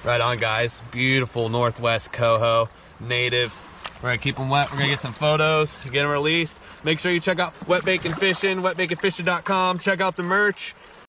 Right on, guys. Beautiful Northwest coho, native. We're gonna keep them wet. We're gonna get some photos, get them released. Make sure you check out Wet Bacon Fishing, wetbaconfishing.com. Check out the merch.